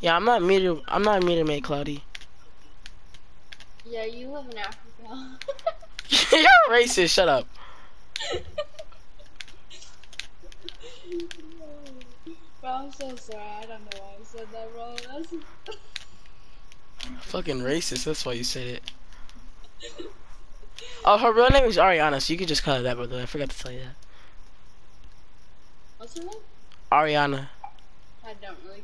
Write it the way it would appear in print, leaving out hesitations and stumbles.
Yeah, I'm not meter mate, Cloudy. Yeah, you live in Africa. You're racist. Shut up. Bro, I'm so sorry. I don't know why I said that, bro. That's Fucking racist. That's why you said it. Oh, her real name is Ariana, so you could just call her that, brother. I forgot to tell you that. what's her name? Ariana. I don't really